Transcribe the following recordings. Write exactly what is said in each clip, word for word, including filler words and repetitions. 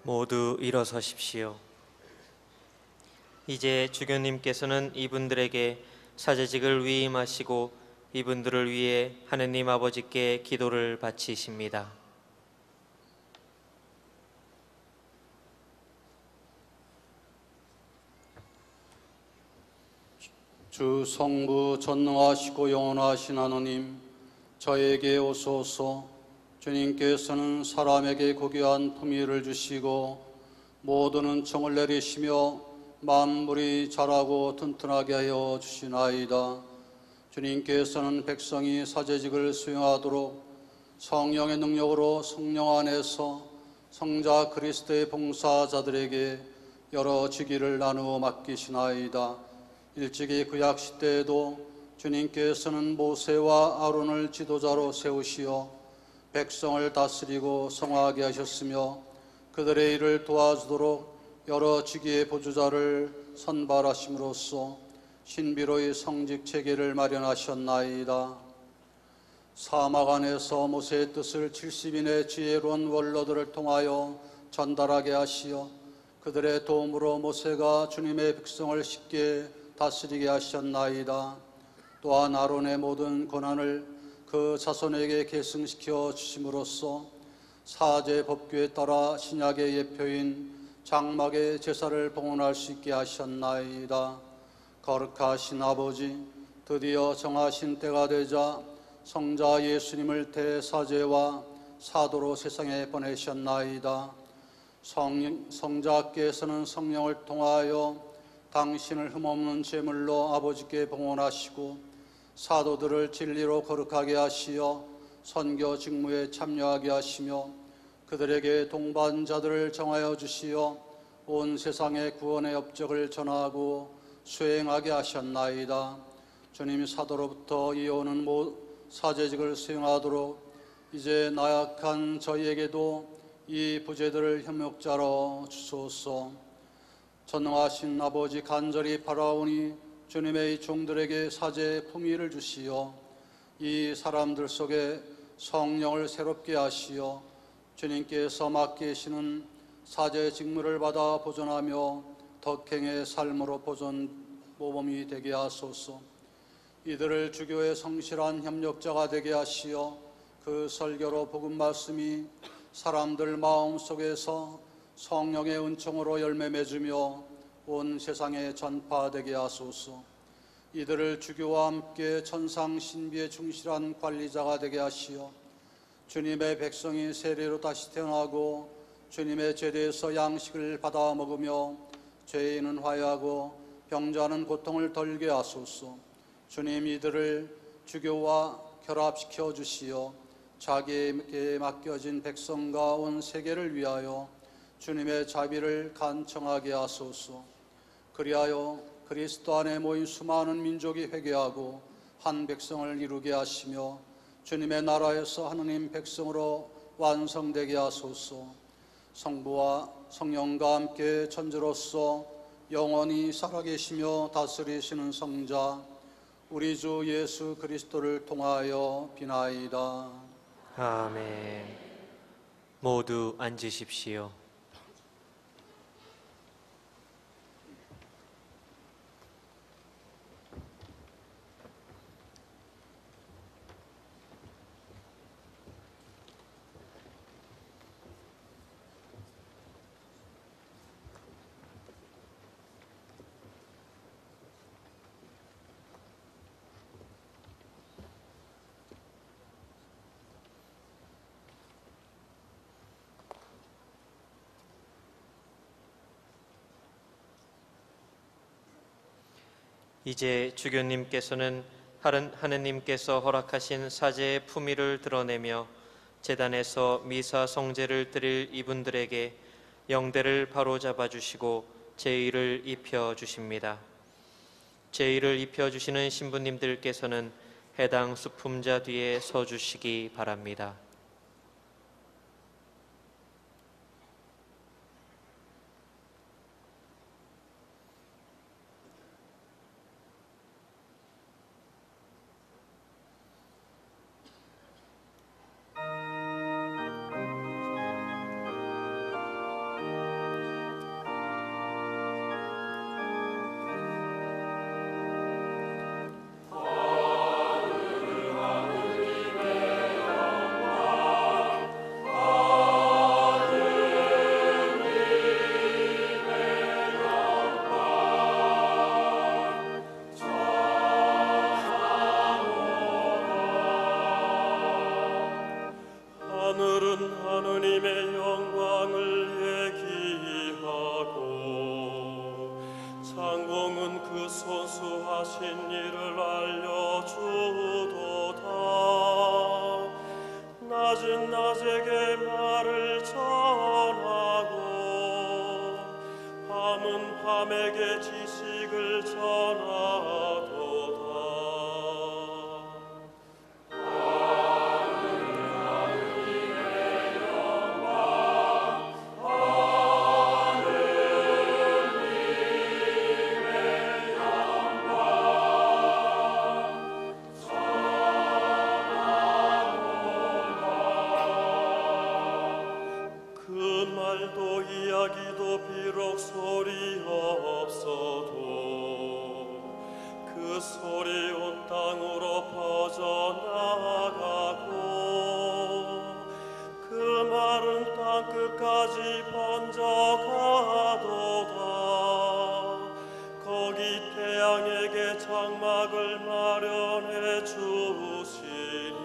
모두 일어서십시오. 이제 주교님께서는 이분들에게 사제직을 위임하시고 이분들을 위해 하느님 아버지께 기도를 바치십니다. 주 성부 전능하시고 영원하신 하느님, 저에게 오소서. 주님께서는 사람에게 고귀한 품위를 주시고 모든 은총을 내리시며 만물이 자라고 튼튼하게 하여 주시나이다. 주님께서는 백성이 사제직을 수행하도록 성령의 능력으로 성령 안에서 성자 그리스도의 봉사자들에게 여러 직위를 나누어 맡기시나이다. 일찍이 구약 시대에도 주님께서는 모세와 아론을 지도자로 세우시어 백성을 다스리고 성화하게 하셨으며 그들의 일을 도와주도록 여러 직위의 보조자를 선발하심으로써 신비로이 성직 체계를 마련하셨나이다. 사막 안에서 모세의 뜻을 칠십 인의 지혜로운 원로들을 통하여 전달하게 하시어 그들의 도움으로 모세가 주님의 백성을 쉽게 다스리게 하셨나이다. 또한 아론의 모든 권한을 그 자손에게 계승시켜 주심으로써 사제 법규에 따라 신약의 예표인 장막의 제사를 봉헌할 수 있게 하셨나이다. 거룩하신 아버지, 드디어 정하신 때가 되자 성자 예수님을 대사제와 사도로 세상에 보내셨나이다. 성, 성자께서는 성령을 통하여 당신을 흠없는 제물로 아버지께 봉헌하시고 사도들을 진리로 거룩하게 하시어 선교 직무에 참여하게 하시며 그들에게 동반자들을 정하여 주시어 온 세상의 구원의 업적을 전하고 수행하게 하셨나이다. 주님, 사도로부터 이어오는 사제직을 수행하도록 이제 나약한 저희에게도 이 부재들을 협력자로 주소서. 전능하신 아버지, 간절히 바라오니 주님의 종들에게 사제의 품위를 주시어 이 사람들 속에 성령을 새롭게 하시어 주님께서 맡기시는 사제의 직무를 받아 보존하며 덕행의 삶으로 보존 모범이 되게 하소서. 이들을 주교의 성실한 협력자가 되게 하시어 그 설교로 복음 말씀이 사람들 마음 속에서 성령의 은총으로 열매 맺으며 온 세상에 전파되게 하소서. 이들을 주교와 함께 천상 신비의 충실한 관리자가 되게 하시어 주님의 백성이 세례로 다시 태어나고 주님의 제대에서 양식을 받아 먹으며 죄인은 화해하고 병자는 고통을 덜게 하소서. 주님, 이들을 주교와 결합시켜 주시어 자기에게 맡겨진 백성과 온 세계를 위하여 주님의 자비를 간청하게 하소서. 그리하여 그리스도 안에 모인 수많은 민족이 회개하고 한 백성을 이루게 하시며 주님의 나라에서 하느님 백성으로 완성되게 하소서. 성부와 성령과 함께 천주로서 영원히 살아계시며 다스리시는 성자 우리 주 예수 그리스도를 통하여 비나이다. 아멘. 모두 앉으십시오. 이제 주교님께서는 하느님께서 허락하신 사제의 품위를 드러내며 제단에서 미사 성제를 드릴 이분들에게 영대를 바로잡아 주시고 제의를 입혀 주십니다. 제의를 입혀 주시는 신부님들께서는 해당 수품자 뒤에 서 주시기 바랍니다. 하늘은 하느님의 영광을 얘기하고 창공은 그 손수하신 일을 알려주도다. 낮은 낮에게 말을 전하고 밤은 밤에게 지식을 전하도다. 비록 소리 없어도 그 소리 온 땅으로 퍼져나가고 그 말은 땅 끝까지 번져가도다. 거기 태양에게 장막을 마련해 주시니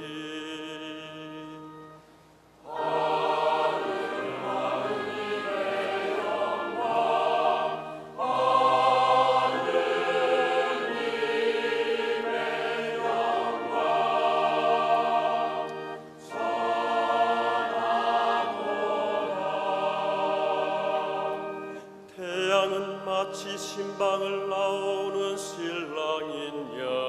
마치 신방을 나오는 신랑인 양,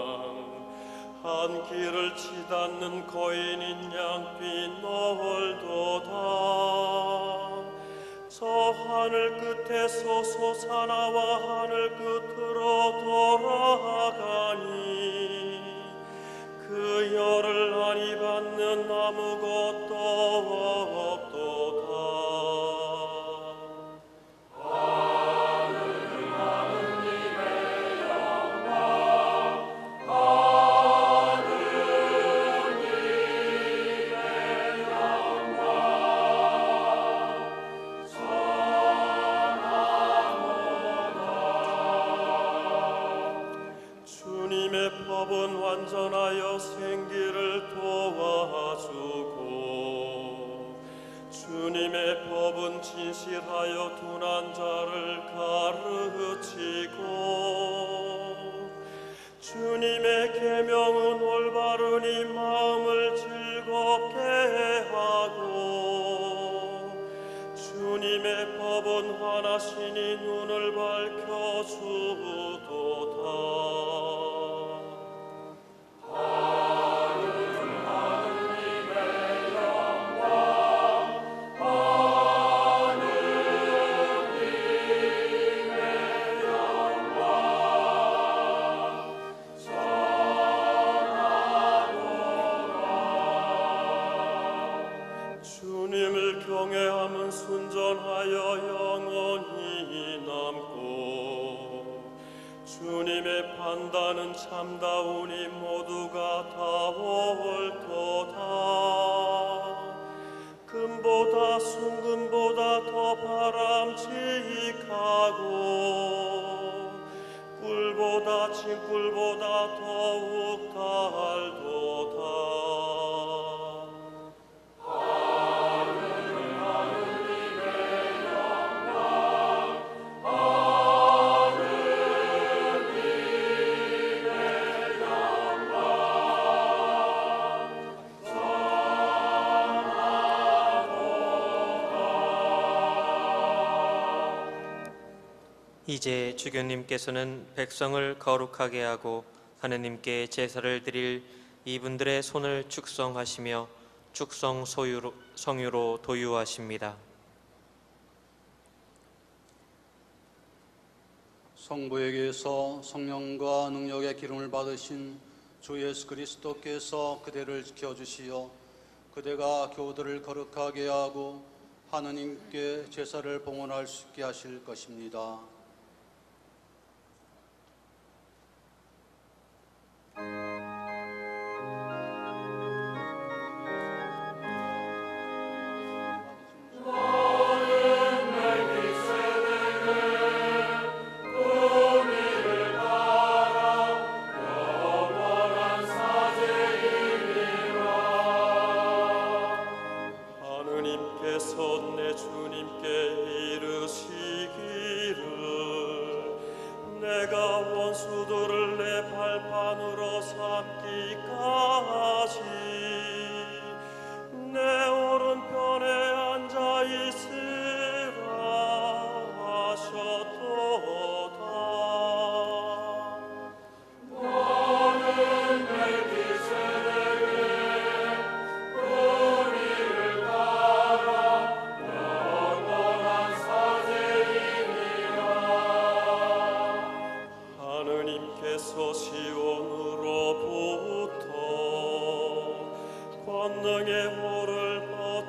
한 길을 치닫는 거인인 양 뛰놀도다. 저 하늘 끝에서 솟아나와 하늘 끝으로 돌아가니 그 열을 안이 받는 아무것도 없도다. 법은 완전하여 생기를 도와주고 주님의 법은 진실하여 둔한 자를 가르치고 주님의 계명은 올바르니 마음을 즐겁게 하고 주님의 법은 하나시니 눈을 밝혀주도다. 주님을 경외함은 순전하여 영원히 남고 주님의 판단은 참다우니 모두가 다 옳도다. 금보다 순금보다 더 바람직하고 꿀보다 진꿀보다 더욱 달도다. 이제 주교님께서는 백성을 거룩하게 하고 하느님께 제사를 드릴 이분들의 손을 축성하시며 축성 소유로, 성유로 도유하십니다. 성부에게서 성령과 능력의 기름을 받으신 주 예수 그리스도께서 그대를 지켜주시어 그대가 교우들을 거룩하게 하고 하느님께 제사를 봉헌할 수 있게 하실 것입니다. 원수들을 내 발판으로 삼기까지 내 오른편에 앉아 있으라 하셨도다. 하느님께서 시온으로부터 권능의 호를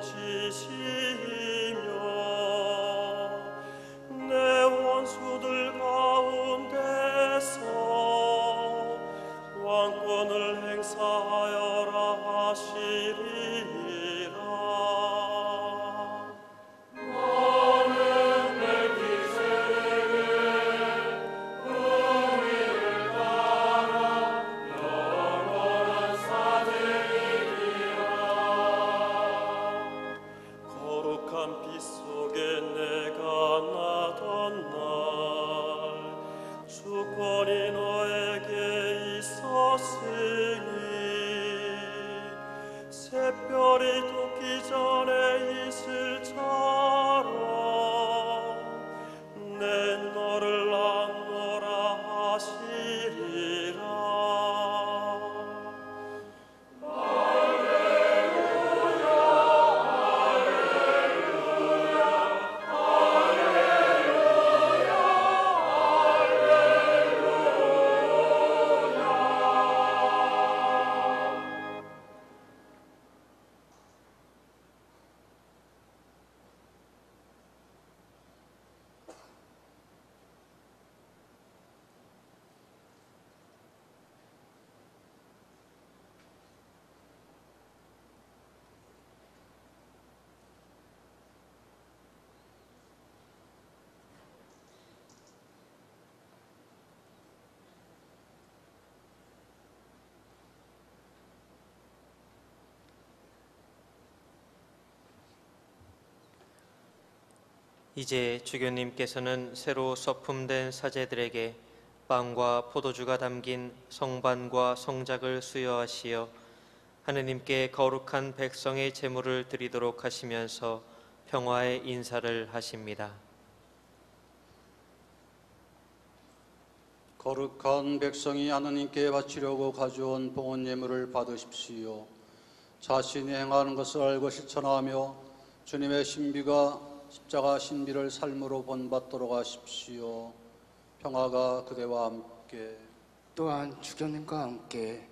뻗치시며 내 원수들 가운데서 왕권을 행사하여라 하시리라. 거룩한 빛 속에 내가 나던 날 주권이 너에게 있었으니 새별이 돋기 전에 이슬처럼 내 너를 악노라 하시리라. 이제 주교님께서는 새로 서품된 사제들에게 빵과 포도주가 담긴 성반과 성작을 수여하시어 하느님께 거룩한 백성의 제물을 드리도록 하시면서 평화의 인사를 하십니다. 거룩한 백성이 하느님께 바치려고 가져온 봉헌 예물을 받으십시오. 자신이 행하는 것을 알고 실천하며 주님의 신비가 십자가 신비를 삶으로 본받도록 하십시오. 평화가 그대와 함께. 또한 주교님과 함께.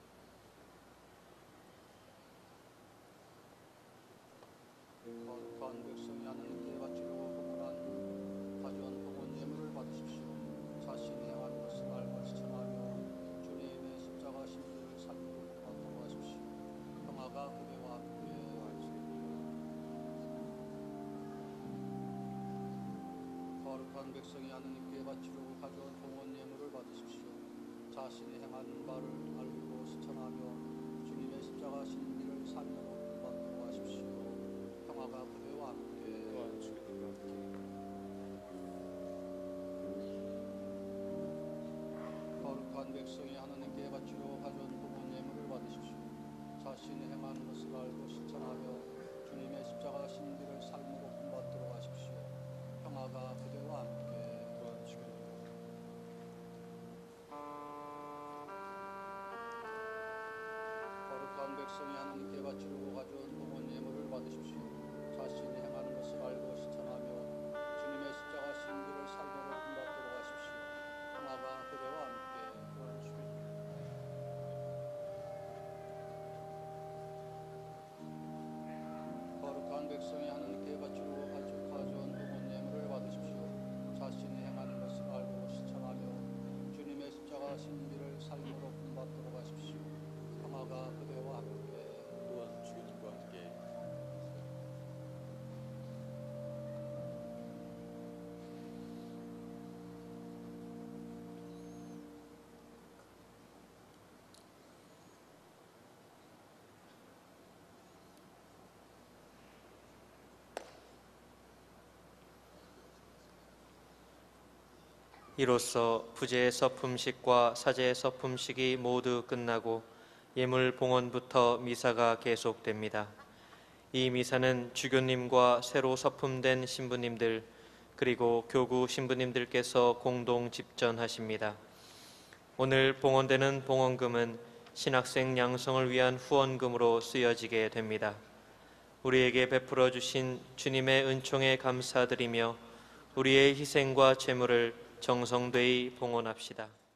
거룩한 백성이 하느님께 바치려고 봉헌한 가져온 봉헌 예물을 받으십시오. 자신이 행하는 것을 알고 실천하며 주님의 십자가 신비를 삶으로 본받도록 하십시오. 평화가 그대와 함께. 거룩한 백성이 하느님께 바치려고 가져온 봉헌 예물을 받으십시오. 자신이 행하는 바를 알고 실천하며 주님의 십자가 신비를 삶으로 본받도록 하십시오. 평화가 그대와 함께. 거룩한 백성이 하느님께 바치려고 가져온 봉헌 예물을 받으십시오. 자신이 행하는 것을 알고 실천하며 주님의 십자가 신비를 삶으로 본받도록 하십시오. 평화가 그대와 함께. 거룩한 백성이 하느님께 바치려고 가져온 봉헌 예물을 받으십시오. 자신이 행하는 것을 알고 실천하며 주님의 십자가 신비를 삶으로 본받도록 하십시오. 평화가 그대와 함께. 거룩한 백성이 하느님께 바치려고 가져- 가져온 봉헌 예물을 받으십시오. 자신이 행하는 것을 알고 실천하며 주님의 십자가 신비를 삶으로 본받도록 하십시오. 평화가 그대와 함께. 또한 주님과 함께. 이로써 부제의 서품식과 사제의 서품식이 모두 끝나고 예물 봉헌부터 미사가 계속됩니다. 이 미사는 주교님과 새로 서품된 신부님들 그리고 교구 신부님들께서 공동 집전하십니다. 오늘 봉헌되는 봉헌금은 신학생 양성을 위한 후원금으로 쓰여지게 됩니다. 우리에게 베풀어 주신 주님의 은총에 감사드리며 우리의 희생과 제물을 정성되이 봉헌합시다.